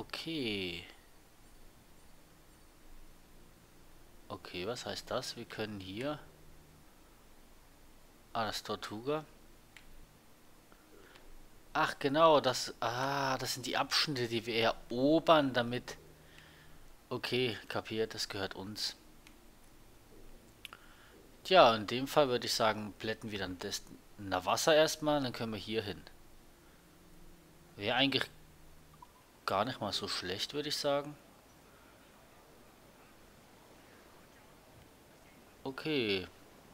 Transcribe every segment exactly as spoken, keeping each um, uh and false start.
Okay. Okay, was heißt das? Wir können hier... Ah, das Tortuga. Ach, genau, das... Ah, das sind die Abschnitte, die wir erobern, damit... Okay, kapiert, das gehört uns. Tja, in dem Fall würde ich sagen, plätten wir dann das na Wasser erstmal, dann können wir hier hin. Wäre eigentlich gar nicht mal so schlecht, würde ich sagen. Okay.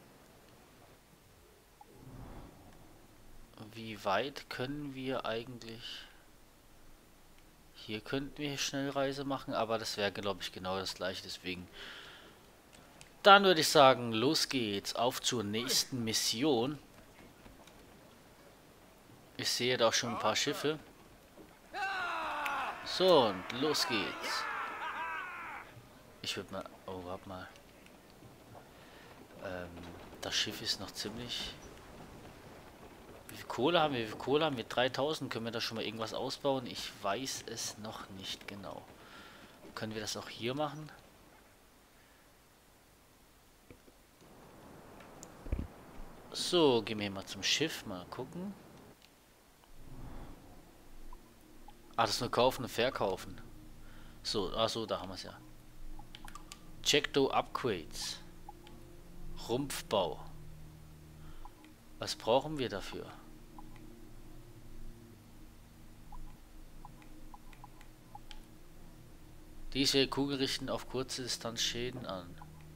Wie weit können wir eigentlich... Hier könnten wir Schnellreise machen, aber das wäre, glaube ich, genau das gleiche, deswegen... Dann würde ich sagen, los geht's, auf zur nächsten Mission. Ich sehe da auch schon ein paar Schiffe. So, und los geht's. Ich würde mal... Oh, warte mal. Ähm, das Schiff ist noch ziemlich... Wie viel Kohle haben wir? Wie viel Kohle haben wir? dreitausend. Können wir da schon mal irgendwas ausbauen? Ich weiß es noch nicht genau. Können wir das auch hier machen? So, gehen wir mal zum Schiff. Mal gucken. Ah, das ist nur kaufen und verkaufen. So, ach so, da haben wir es ja. Checkdo Upgrades. Rumpfbau. Was brauchen wir dafür? Diese Kugel richten auf kurze Distanz Schäden an.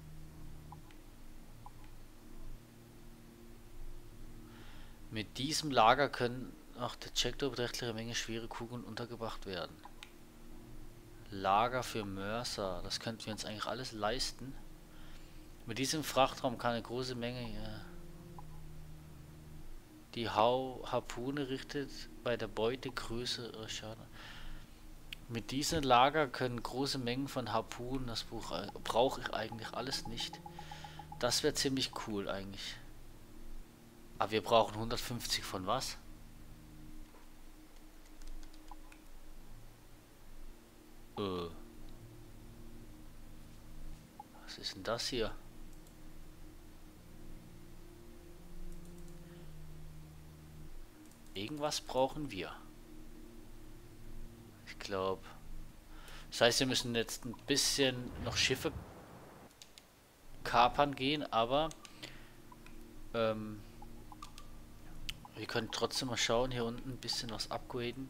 Mit diesem Lager können auch der Checkdo beträchtliche Menge schwere Kugeln untergebracht werden. Lager für Mörser. Das könnten wir uns eigentlich alles leisten. Mit diesem Frachtraum kann eine große Menge... Ja, die Hau Harpune richtet bei der Beute größere Schaden. Mit diesem Lager können große Mengen von Harpunen, das Buch äh, brauche ich eigentlich alles nicht. Das wäre ziemlich cool eigentlich. Aber wir brauchen hundertfünfzig von was? Äh. Was ist denn das hier? Irgendwas brauchen wir. Ich glaube. Das heißt, wir müssen jetzt ein bisschen noch Schiffe kapern gehen, aber ähm, wir können trotzdem mal schauen, hier unten ein bisschen was upgraden.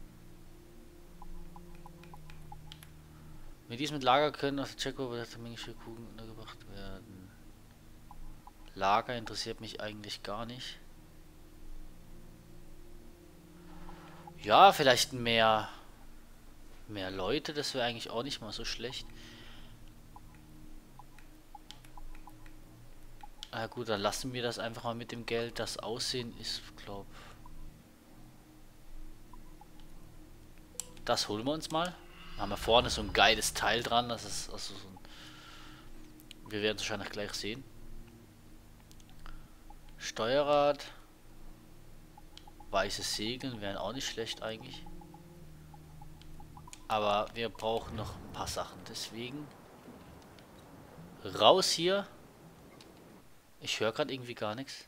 Mit diesem Lager können auf der Checkover Menge Kugeln untergebracht werden. Lager interessiert mich eigentlich gar nicht. Ja, vielleicht mehr mehr Leute, das wäre eigentlich auch nicht mal so schlecht. Na gut, dann lassen wir das einfach mal mit dem Geld. Das Aussehen ist, glaube das holen wir uns mal. Haben wir vorne so ein geiles Teil dran. Das ist also so ein, wir werden es wahrscheinlich gleich sehen. Steuerrad. Weiße Segeln wären auch nicht schlecht eigentlich. Aber wir brauchen noch ein paar Sachen. Deswegen raus hier. Ich höre gerade irgendwie gar nichts.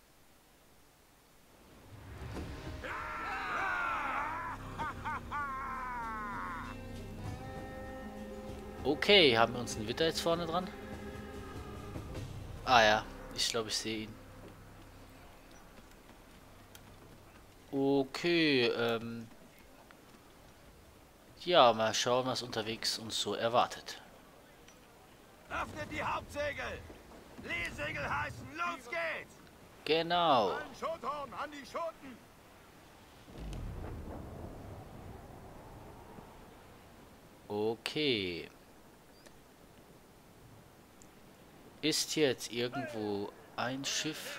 Okay, haben wir uns einen Witter jetzt vorne dran? Ah ja, ich glaube, ich sehe ihn. Okay, ähm... ja, mal schauen, was unterwegs uns so erwartet. Öffnet die Hauptsegel! Leesegel heißen, los geht's! Genau. Ein Schothorn an die Schoten! Okay. Ist hier jetzt irgendwo ein Schiff,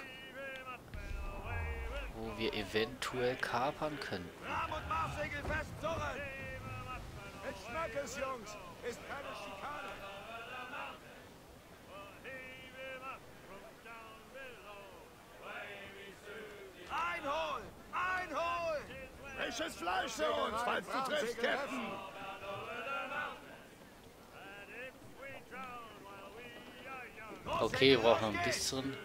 wo wir eventuell kapern könnten? Rahm- und Marsegel festzurren! Mit Schmackes, Jungs! Ist keine Schikane! Einholen! Einholen! Frisches Fleisch für uns, falls du triffst, Captain! Okay, wir brauchen noch ein bisschen.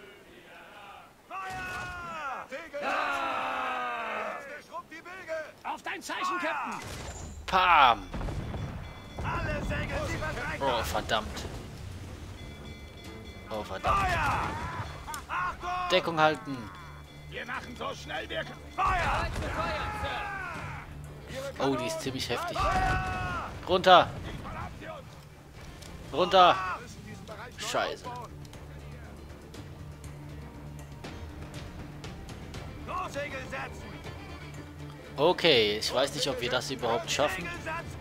Auf dein Zeichen, Captain! Pam! Alle Segel, sie verstreichen! Oh, verdammt. Oh, verdammt. Achtung! Deckung halten. Wir machen so schnell wir können. Feuer! Oh, die ist ziemlich heftig. Runter! Runter! Scheiße. Großsegel setzen! Okay, ich weiß nicht, ob wir das überhaupt schaffen. Segel setzen!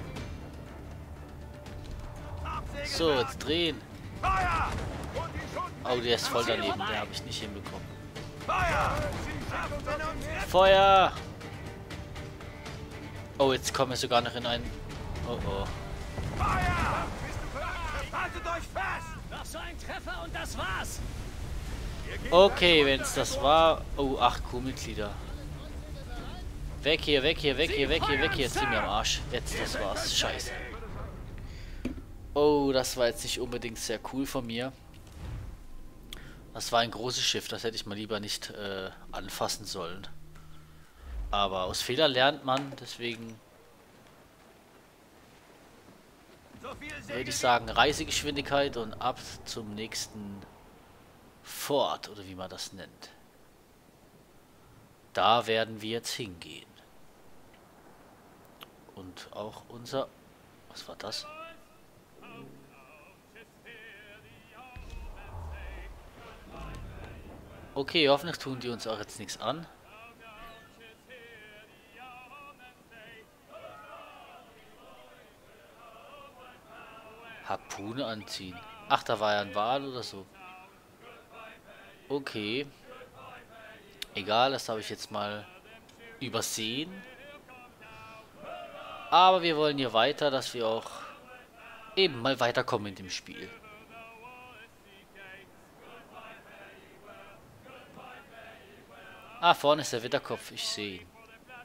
Absegel So, setzen! jetzt drehen. Feuer! Und die Schoten! Oh, der ist voll daneben. Den habe ich nicht hinbekommen. Feuer! Schaffen uns jetzt! Feuer! Oh, jetzt kommen wir sogar noch in einen... Oh, oh. Feuer! Haltet euch fest! Noch so ein Treffer und das war's! Okay, wenn es das war... Oh, acht Crewmitglieder. Weg hier, weg hier, weg hier, weg hier, weg hier. Jetzt sind wir am Arsch. Jetzt, das war's. Scheiße. Oh, das war jetzt nicht unbedingt sehr cool von mir. Das war ein großes Schiff. Das hätte ich mal lieber nicht äh, anfassen sollen. Aber aus Fehlern lernt man. Deswegen So viel würde Segel! ich sagen, Reisegeschwindigkeit und ab zum nächsten Fort, oder wie man das nennt. Da werden wir jetzt hingehen. Und auch unser... Was war das? Okay, hoffentlich tun die uns auch jetzt nichts an. Harpune anziehen. Ach, da war ja ein Wal oder so. Okay. Egal, das habe ich jetzt mal übersehen. Aber wir wollen hier weiter, dass wir auch eben mal weiterkommen in dem Spiel. Ah, vorne ist der Witterkopf, ich sehe ihn.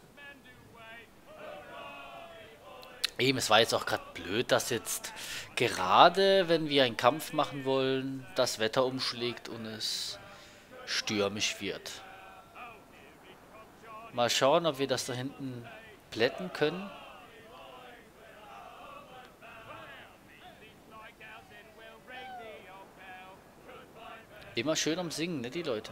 Eben, es war jetzt auch gerade blöd, dass jetzt gerade, wenn wir einen Kampf machen wollen, das Wetter umschlägt und es stürmisch wird. Mal schauen, ob wir das da hinten plätten können. Immer schön am Singen, ne, die Leute.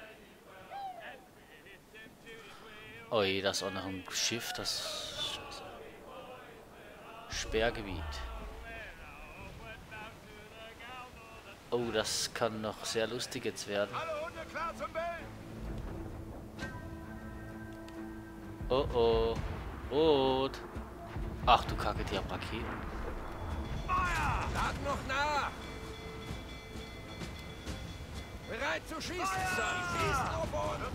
Oh je, das ist auch noch ein Schiff, das... Scheiße. Sperrgebiet. Oh, das kann noch sehr lustig jetzt werden. Alle Hunde klar zum Bellen! Oh oh. Rot. Ach du Kacke, die haben Raketen. Feuer! Lad noch nach! Bereit zu schießen, Sir! Sie schießen auf uns!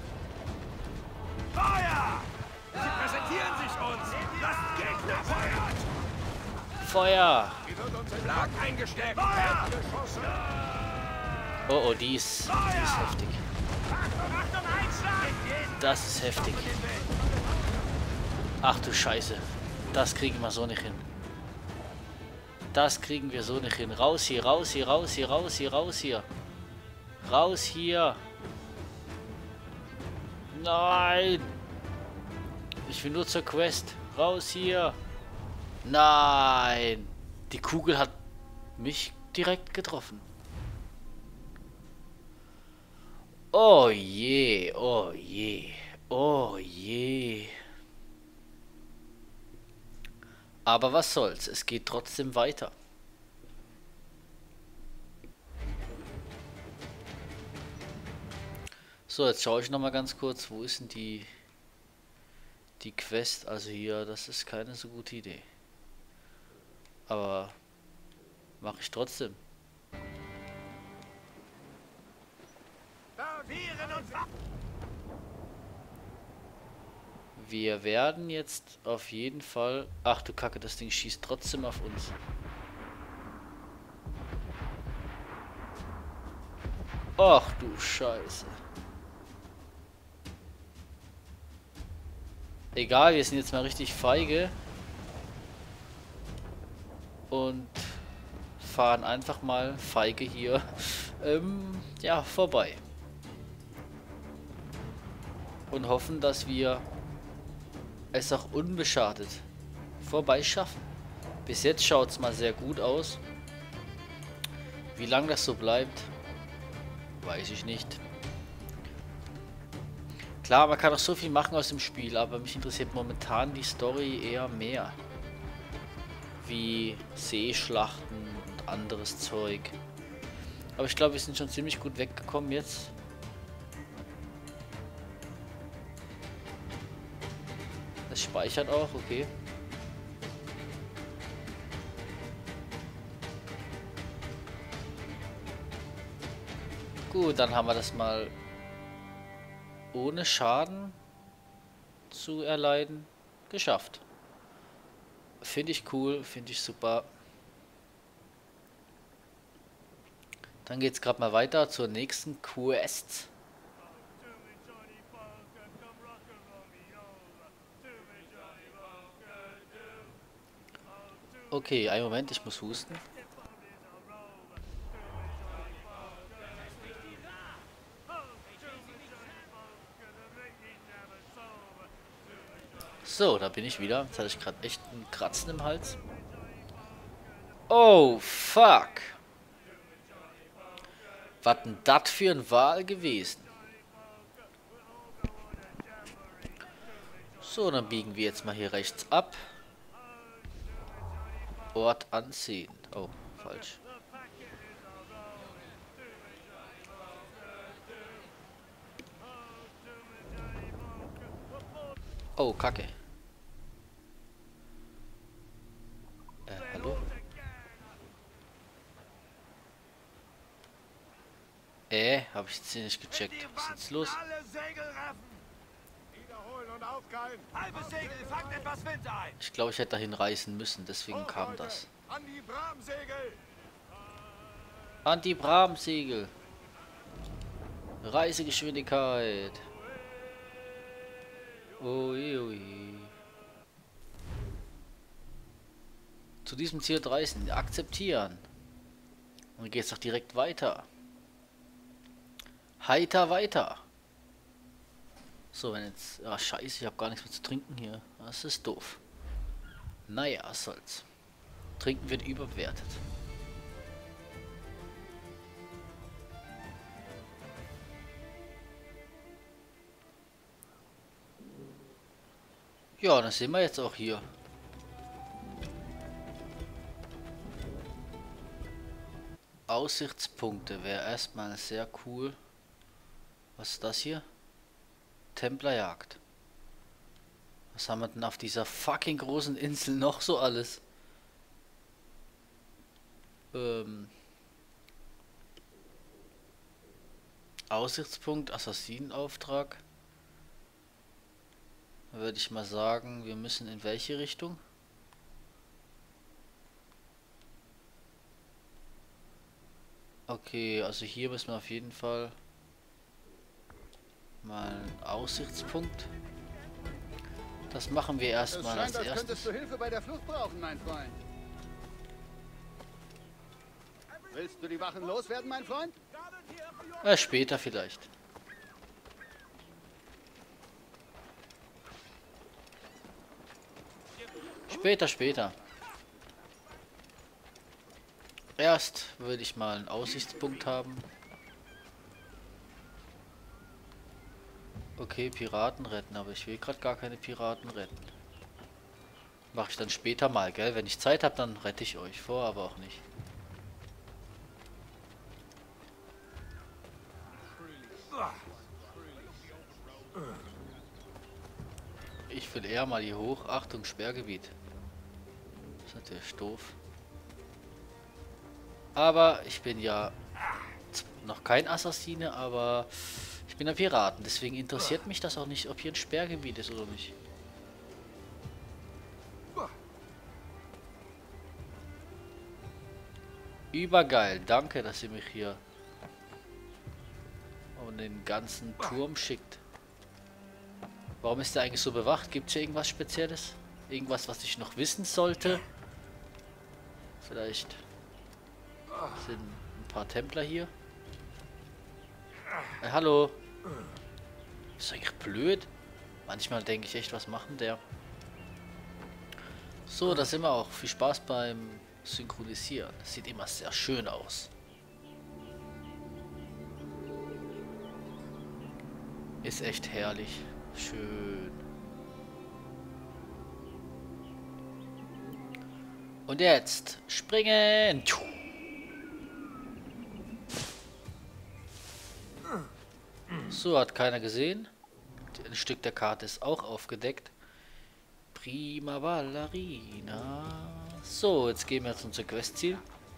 Feuer! Sie präsentieren sich uns! Lasst Gegner feuern! Feuer! Die wird uns im Lag eingesteckt! Feuer! Geschossen! Oh oh, die ist, die ist heftig. Achtung, Achtung, Einschlag! Das ist heftig. Ach du Scheiße. Das kriegen wir so nicht hin. Das kriegen wir so nicht hin. Raus hier, raus hier, raus hier, raus hier, raus hier. Raus hier. Nein. Ich will nur zur Quest. Raus hier. Nein. Die Kugel hat mich direkt getroffen. Oh je, oh je, oh je. Aber was soll's, es geht trotzdem weiter. So, jetzt schaue ich noch mal ganz kurz, wo ist denn die die Quest? Also hier, das ist keine so gute Idee. Aber mache ich trotzdem. Wir werden jetzt auf jeden Fall... Ach du Kacke, das Ding schießt trotzdem auf uns. Ach du Scheiße. Egal, wir sind jetzt mal richtig feige. Und fahren einfach mal feige hier ähm, ja, vorbei. Und hoffen, dass wir es auch unbeschadet vorbei schaffen. Bis jetzt schaut es mal sehr gut aus. Wie lange das so bleibt, weiß ich nicht. Klar, man kann auch so viel machen aus dem Spiel, aber mich interessiert momentan die Story eher mehr. Wie Seeschlachten und anderes Zeug. Aber ich glaube, wir sind schon ziemlich gut weggekommen jetzt. Das speichert auch, okay. Gut, dann haben wir das mal ohne Schaden zu erleiden geschafft. Finde ich cool, finde ich super. Dann geht es gerade mal weiter zur nächsten Quest. Okay, einen Moment, ich muss husten. So, da bin ich wieder. Jetzt hatte ich gerade echt einen Kratzen im Hals. Oh, fuck. Was denn das für ein Wal gewesen? So, dann biegen wir jetzt mal hier rechts ab. Ort ansehen. Oh, falsch. Oh, Kacke. Äh, hallo? Äh, hab ich jetzt hier nicht gecheckt. Was ist jetzt los? Ich glaube, ich hätte dahin reisen müssen, deswegen kam das. An die Bramsegel! An die Bramsegel! Reisegeschwindigkeit! Ui, ui. Zu diesem Ziel reisen, akzeptieren. Und dann geht es doch direkt weiter. Heiter weiter. So, wenn jetzt... Ah, scheiße, ich habe gar nichts mehr zu trinken hier. Das ist doof. Naja, was soll's. Trinken wird überbewertet. Ja, dann sind wir jetzt auch hier. Aussichtspunkte wäre erstmal sehr cool. Was ist das hier? Templerjagd. Was haben wir denn auf dieser fucking großen Insel noch so alles? Ähm. Aussichtspunkt, Assassinenauftrag. Da würde ich mal sagen, wir müssen in welche Richtung? Okay, also hier müssen wir auf jeden Fall mal einen Aussichtspunkt. Das machen wir erstmal als erstes. erstes. Könntest du Hilfe bei der Flucht brauchen, mein Freund? Willst du die Wachen loswerden, mein Freund? Ja, später vielleicht. Später, später. Erst würde ich mal einen Aussichtspunkt haben. Okay, Piraten retten, aber ich will gerade gar keine Piraten retten. Mache ich dann später mal, gell? Wenn ich Zeit habe, dann rette ich euch vor, aber auch nicht. Ich will eher mal hier hoch. Achtung, Sperrgebiet. Das ist natürlich doof. Aber ich bin ja noch kein Assassine, aber ich bin ein Piraten. Deswegen interessiert mich das auch nicht, ob hier ein Sperrgebiet ist oder nicht. Übergeil. Danke, dass ihr mich hier um den ganzen Turm schickt. Warum ist der eigentlich so bewacht? Gibt es hier irgendwas Spezielles? Irgendwas, was ich noch wissen sollte? Vielleicht Sind ein paar Templer hier. Hey, hallo. Ist eigentlich blöd. Manchmal denke ich echt, was machen der? So, da sind wir auch. Viel Spaß beim Synchronisieren. Das sieht immer sehr schön aus. Ist echt herrlich. Schön. Und jetzt springen. So, hat keiner gesehen. Ein Stück der Karte ist auch aufgedeckt. Prima Ballerina. So, jetzt gehen wir jetzt unser Questziel.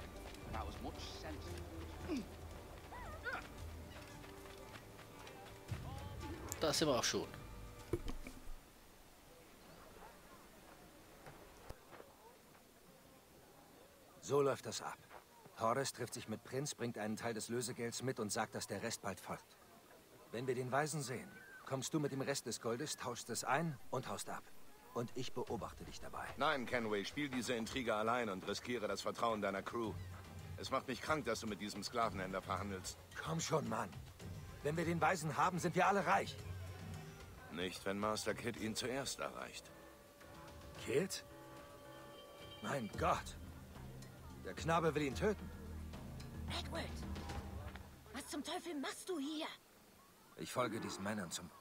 Da sind wir auch schon. So läuft das ab. Horus trifft sich mit Prinz, bringt einen Teil des Lösegelds mit und sagt, dass der Rest bald folgt. Wenn wir den Weisen sehen, kommst du mit dem Rest des Goldes, tauschst es ein und haust ab. Und ich beobachte dich dabei. Nein, Kenway, spiel diese Intrige allein und riskiere das Vertrauen deiner Crew. Es macht mich krank, dass du mit diesem Sklavenhändler verhandelst. Komm schon, Mann. Wenn wir den Weisen haben, sind wir alle reich. Nicht, wenn Master Kid ihn zuerst erreicht. Kid? Mein Gott. Der Knabe will ihn töten. Edward, was zum Teufel machst du hier? Ich folge diesen Männern zum